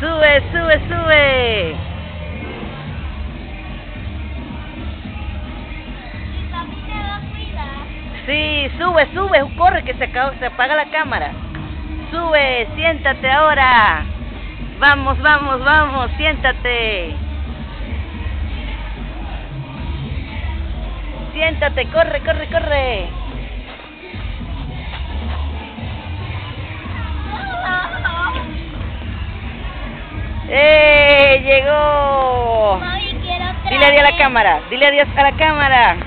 Sube, sube, sube. ¿Y papi te va a cuidar? Sí, sube, sube, corre que se apaga la cámara. Sube, siéntate ahora. Vamos, vamos, vamos, siéntate. Siéntate, corre, corre, corre. ¡Eh! ¡Llegó! Mami, quiero otra Dile adiós a la vez. cámara, dile adiós a la cámara.